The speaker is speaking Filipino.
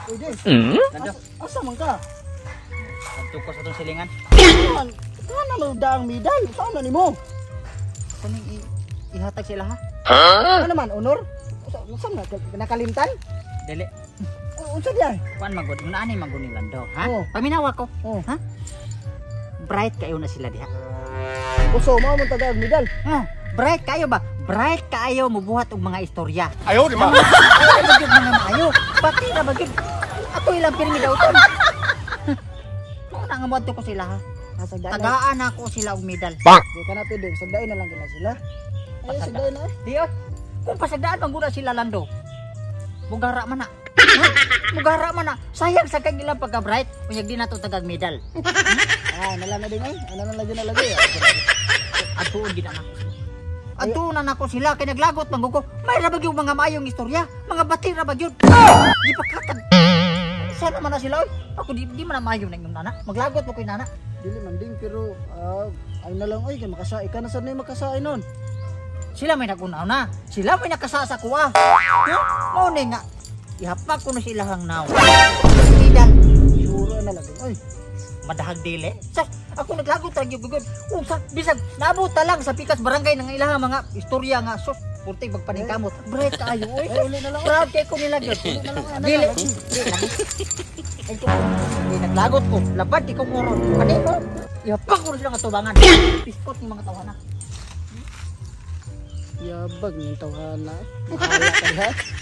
Pwede. Lando. Asa man ka? Nagtukos atong silingan. Ano mo daang medal? Saan na nimo? Kuning ihatag sila ha. Ano man honor? Saan na nakalimtan? Dili. Unsa diay? Kuan magud, unaan ni magud ni Lando, ha? Oh. Paminawa ko. Oh. Ha? Bright kayo na sila diha. Uso mo man tagag medal. Bright kayo ba? Bright kayo mubuhat og mga istorya. Ayaw, di ba? Ay, bagyo mga maayo. Pati na bagyo. Ako ilang pirmi daw to. Nang mo ko sila ha. Tagaan ako sila og medal. Di ka na pwede, sagdain na lang gina sila. Ay, sagdain na. Di oh. Kung pasagdaan man guna sila Lando. Bugara man na. Ha? Bugara man na. Sayang sa kag ilang pagka-bright. Unyag di na to tagag medal. Nalang na din ay. Ano na lagi na lagi. Atuon gid na. Atuon na nako sila kay naglagot man ko. May ra bagyong mga maayong istorya, mga bati ra bagyod. Di pakatan. Sana man na sila oy. Ako di man na maayo na yung nana. Maglagot mo koy nana. Dili man din pero ay na lang ay kay makasai ka na sa nay makasai nun. Sila may nagunaw na. Sila may nakasasa kuha. Mao ni nga ihapak ko na sila hang naw. Medal. Suro na lang ay. Madahag dili. Sa ako naglagot ra gyud gud. Unsa bisag nabuta lang sa pikas barangay ng ilahang mga istorya nga sus purti magpaningkamot. Bright kaayo oy. Uli na lang. Proud kay ko nila gyud. Uli na lang. Dili. Ay ko naglagot ko. Labad di ko moron. Kani mo? Ihapak ko na sila nga tubangan. Piskot ng mga tawanan. Yabag ng tawhana. Mahala ka ha.